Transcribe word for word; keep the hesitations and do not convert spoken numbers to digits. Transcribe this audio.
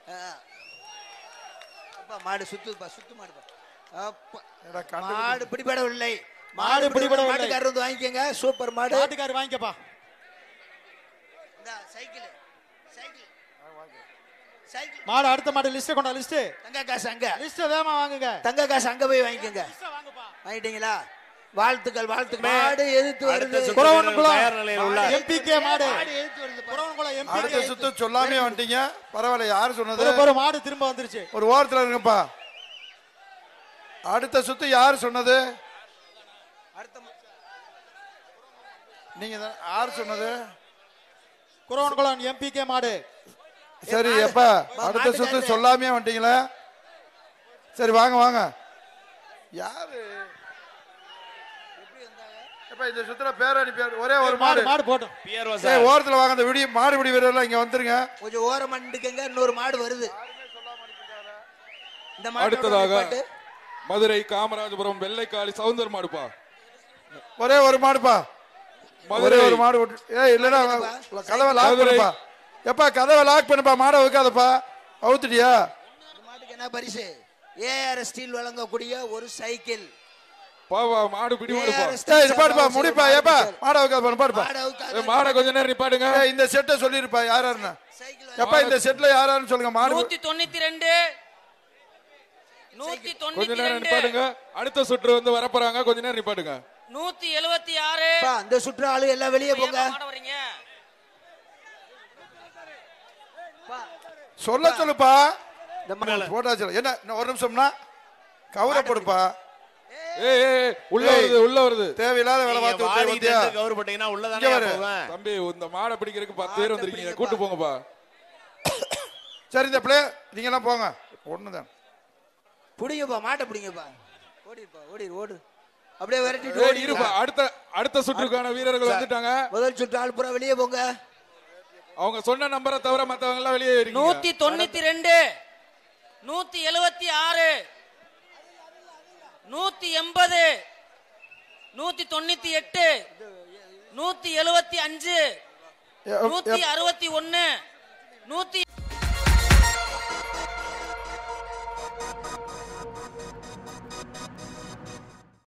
மாடு சுத்துப்பா, சுத்து மாடுப்பா. மாடு பிடிபடவில்லை, மாடு பிடிபடவில்லை. மாட்டுக்காரர் வந்து வாங்கிக்கங்க. சூப்பர் மாடு. மாட்டுக்காரர் வாங்கிக்கப்பா. இந்த சைக்கிள் சைக்கிள் சைக்கிள் மாடு அடுத்த மாடு லிஸ்ட் கொண்டா. லிஸ்ட் தங்க காசு அங்க. லிஸ்ட் வேகமா வாங்குங்க. தங்க காசு அங்க போய் வாங்கிக்கங்க. வாங்குப்பா. வாங்கிட்டீங்களா? வாழ்த்துக்கள் வாழ்த்துக்கள். மாடு எதிர்த்து வருது. தயார் நிலையில் உள்ள எம்பிகே மாடு. மாடு எதிர்த்து வருது. குறவன்குளம் எம்பிகே. அடுத்த சுத்து சொல்லாமே வந்துட்டீங்க. பரவாயில்ல. யாரு சொன்னது? ஒரு மாடு திரும்ப வந்துருச்சு. ஒரு ஓரத்துல இருங்கப்பா. அடுத்த சுத்து யாரு சொன்னது? நீங்க தான். யாரு சொன்னது? குறவன்குளம் எம்பிகே மாடு. சரி எப்ப அடுத்த சுத்து சொல்லாமே வந்துட்டீங்களா? சரி வாங்க வாங்க. யாரு இந்த சுத்துல பேரணி பேர் ஒரே ஒரு மாடு மாடு போட்டோம். ஓரத்துல வாங்க. அந்த விடி மாடு பிடி வீரர்லாம் இங்க வந்துருங்க. கொஞ்சம் ஓரம் பண்ணிக்கங்க. இன்னொரு மாடு வருது. இந்த மாடு அடுத்ததாக மதுரை காமராஜபுரம் வெள்ளைக்காளி சவுந்தர் மாடுப்பா. ஒரே ஒரு மாடுப்பா. ஒரே ஒரு மாடு. ஏய் இல்லடா கதவை லாக் பண்ணுப்பா. எப்பா கதவை லாக் பண்ணுப்பா. மாடை வைக்காதப்பா. அவுத்துட்டியா? மாட்டுக்கு என்ன பரிசு? ஏஆர் ஸ்டீல் வழங்கக்கூடிய ஒரு சைக்கிள். பாவா மாடு பிடி மாடுப்பா. ஏய் நிப்பாடுப்பா. முடிப்பா. ஏப்பா மாடை வைக்காத. நிப்பாடுப்பா. மாடை கொஞ்ச நேரம் நிப்பாடுங்க. இந்த செட்டை சொல்லிருப்பா யார் யாருன்னு. எப்பா இந்த செட்ல யார் யாருன்னு சொல்லுங்க. மாடு நூத்தி தொண்ணூத்தி ரெண்டு நூத்தி கொஞ்ச தொண்ணூத்தி நேரம் ரெண்டு நிப்பாடுங்க. அடுத்த சுற்று வந்து வரப்போறாங்க. கொஞ்ச நேரம் நிப்பாடுங்க. நூத்தி எழுபத்தி ஆறு. இந்த சுற்று ஆளு எல்லாம் வெளியே போங்க. சொல்ல சொல்லுப்பா. போட்டாச்சு. என்ன ஒரு நிமிஷம்னா கவுர போடுப்பா. ஏய் ஏய் உள்ள வருது உள்ள வருது. தேவையில்லாத வேலை பார்த்து வாடிட்டு கவுர் போட்டீங்கன்னா உள்ள தானே போவேன். தம்பி இந்த மாடை பிடிக்கிறதுக்கு பத்து பேர் வந்திருக்கீங்க. கூட்டி போங்கப்பா. சரி இந்த பிளே நீங்க எல்லாம் போங்க. ஒண்ணுதான். புடிங்கப்பா. மாட்டை புடிங்கப்பா. ஓடிப்பா. ஓடி ஓடு. அப்படியே விரட்டிட்டு ஓடி இருப்பா. அடுத்த அடுத்த சுற்றுக்கான வீரர்கள் வந்துட்டாங்க. முதல் சுற்று ஆள் பூரா வெளியே போங்க. அவங்க சொன்ன நம்பரை தவிர மத்தவங்க எல்லாம் வெளியே ஏறிங்க. நூத்தி தொண்ணூத்தி ரெண்டு நூத்தி எழுபத்தி ஆறு நூத்தி எண்பது நூத்தி தொண்ணூத்தி எட்டு நூத்தி எழுபத்தி அஞ்சு நூத்தி அறுபத்தி ஒன்னு நூத்தி